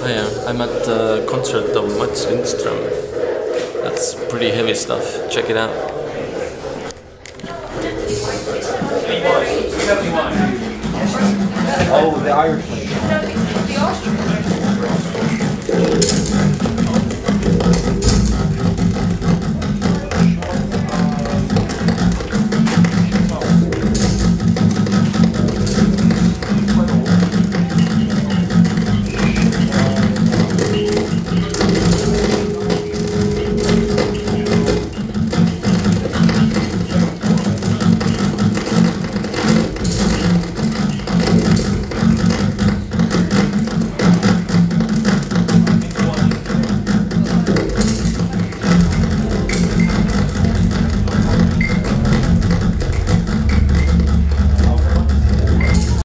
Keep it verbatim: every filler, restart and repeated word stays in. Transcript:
Oh yeah, I'm at the concert of Mats Lindstrom. That's pretty heavy stuff. Check it out. Oh, the Irish lady.